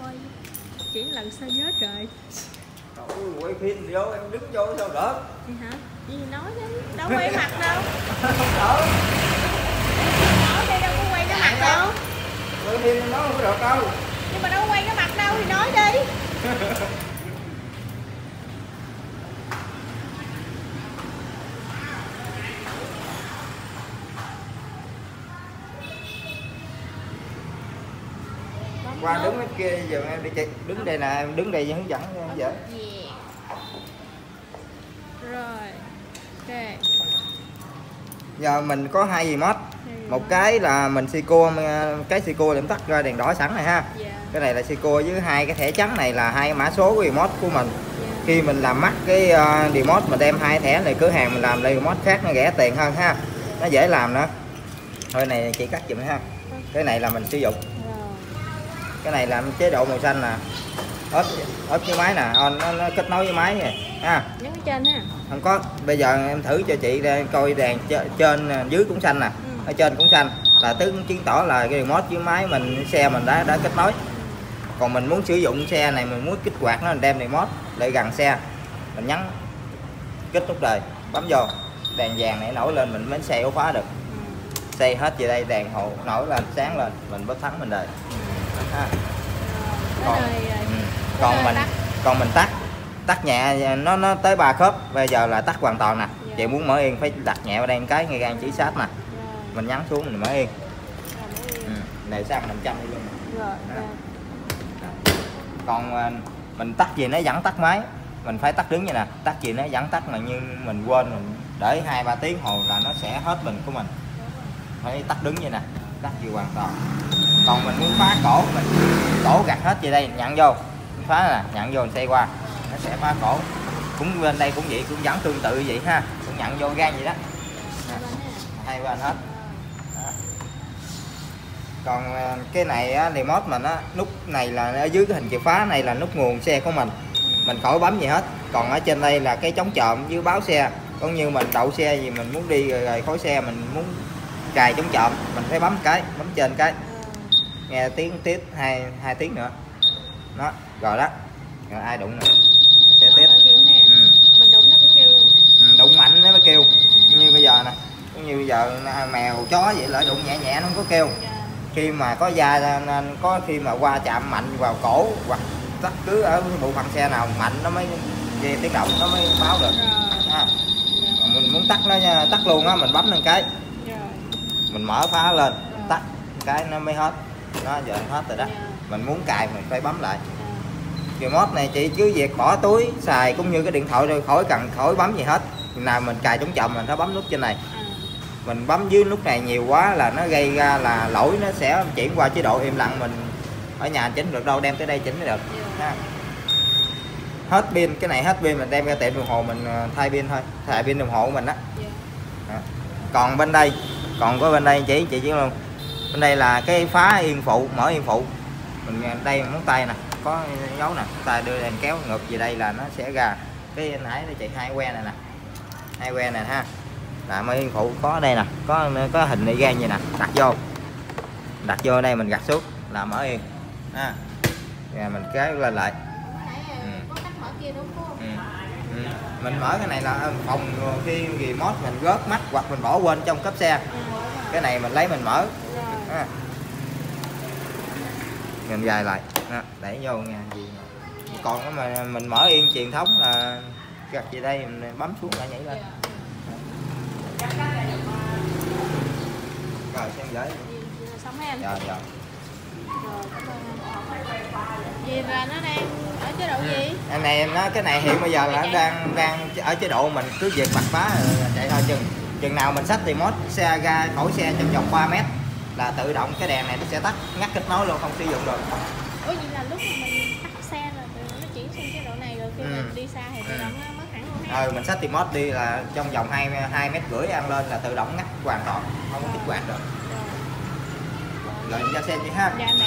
thôi. Chỉ lần sao nhớ trời. Ôi, quay phim vô em đứng vô sao đỡ. Vậy hả? Gì nói chứ, đâu quay mặt đâu. Không đỡ. Nói đây đâu có quay cái mặt đâu. Quay phim nó không có được đâu. Nhưng mà đâu có quay cái mặt đâu thì nói đi. Qua đứng bên kia giờ em đi chị. Đứng đây nè, em đứng đây hướng dẫn cho em dễ. Rồi. Ok. Giờ mình có hai remote. Một cái là mình Seiko, cái Seiko để em tắt ra đèn đỏ sẵn này ha. Cái này là Seiko với hai cái thẻ trắng này là hai mã số của remote của mình. Khi mình làm mất cái remote mình đem hai thẻ này cửa hàng mình làm lại remote khác nó rẻ tiền hơn ha. Nó dễ làm nữa. Thôi này chị cắt giùm ha. Cái này là mình sử dụng. Cái này làm chế độ màu xanh nè. Ốp với máy nè, nó kết nối với máy này ha. Nhấn cái trên ha. Không có, bây giờ em thử cho chị coi đèn trên dưới cũng xanh nè. Ở trên cũng xanh là chứng tỏ là cái remote với máy mình xe mình đã kết nối. Còn mình muốn sử dụng xe này, mình muốn kích hoạt nó, mình đem remote lại gần xe, mình nhấn kích nút đời bấm vô, đèn vàng này nổi lên mình mới xe ổ khóa được. Xây hết về đây đèn hồ nổi lên sáng lên mình bấm thắng mình đời. Còn mình tắt nhẹ nó tới 3 khớp, bây giờ là tắt hoàn toàn nè. Chị muốn mở yên phải đặt nhẹ vào đây một cái ngay gan chỉ sát nè. Mình nhấn xuống mình mở yên. Này sang 500 đi luôn. Còn mình tắt gì nó vẫn tắt máy, mình phải tắt đứng như nè, tắt gì nó vẫn tắt mà như mình quên mình để 2-3 tiếng hồi là nó sẽ hết bình của mình. Phải tắt đứng như nè, tắt gì hoàn toàn. Còn mình muốn phá cổ mình cổ gạt hết về đây nhận vô, phá nè, nhận vô mình xoay qua nó sẽ phá cổ. Cũng bên đây cũng vậy, cũng vẫn tương tự vậy ha, cũng nhận vô gan vậy đó. Hai bên hết. Còn cái này á, remote mình á, nút này là ở dưới cái hình chìa khóa này là nút nguồn xe của mình khỏi bấm gì hết. Còn ở trên đây là cái chống trộm với báo xe, cũng như mình đậu xe gì mình muốn đi rồi khối xe mình muốn cài chống trộm mình phải bấm trên cái nghe tiếng tiếp hai tiếng nữa đó rồi đó, rồi ai đụng nữa sẽ tiếp. Mình đụng nó cũng kêu luôn. Đụng mạnh nó mới kêu. Như bây giờ nè, cũng như bây giờ mèo chó vậy, lỡ đụng nhẹ nhẹ nó không có kêu. Khi mà có da nên có khi mà qua chạm mạnh vào cổ hoặc tất cứ ở bộ phận xe nào mạnh nó mới về tiếng động nó mới báo được. Mình muốn tắt nó nha, tắt luôn á mình bấm lên cái mình mở phá lên tắt cái nó mới hết. Nó giờ hết rồi đó. Mình muốn cài mình phải bấm lại. Remote này chị cứ việc bỏ túi xài cũng như cái điện thoại rồi, khỏi bấm gì hết. Nào mình cài chống trộm mình phải bấm nút trên này. Mình bấm dưới nút này nhiều quá là nó gây ra là lỗi, nó sẽ chuyển qua chế độ im lặng. Mình ở nhà chỉnh được đâu, đem tới đây chỉnh mới được ha. Hết pin, cái này hết pin mình đem ra tiệm đồng hồ mình thay pin thôi, thay pin đồng hồ của mình đó. Còn bên đây, còn có bên đây chị chỉ luôn. Bên đây là cái phá yên phụ, mở yên phụ. Mình đây ngón tay nè, có dấu nè, tay đưa đèn kéo ngược về đây là nó sẽ ra cái nãy nó chạy hai que này nè. Hai que này ha. Là mở yên phụ có đây nè, có hình này gan vậy nè, đặt vô đây mình gạt xuống là mở yên. Ha. Rồi mình kéo lên lại. Mình mở cái này là phòng khi remote mình rớt mắt hoặc mình bỏ quên trong cốp xe, cái này mình lấy mình mở. Mình gài lại đẩy vô nha gì. Còn mà mình mở yên truyền thống là gạt về đây mình bấm xuống lại nhảy lên. Rồi xem giấy xong em. Dạ. Rồi cảm ơn anh. Gì là nó đang ở chế độ gì? Anh này nó cái này hiện bây giờ là đang ở chế độ mình cứ việc bật phá chạy thôi, chừng nào mình xách remote xe ra khỏi xe trong vòng 3 mét là tự động cái đèn này nó sẽ tắt, ngắt kết nối luôn, không sử dụng được. Ủa vậy là lúc mà mình tắt xe là nó chuyển sang chế độ này rồi khi mình đi xa thì tự động nó mất hẳn luôn ha. Mình xách remote đi là trong vòng 2,5 mét ăn lên là tự động ngắt hoàn toàn, không có kích hoạt được. Rồi cho xem đi ha. Dạ.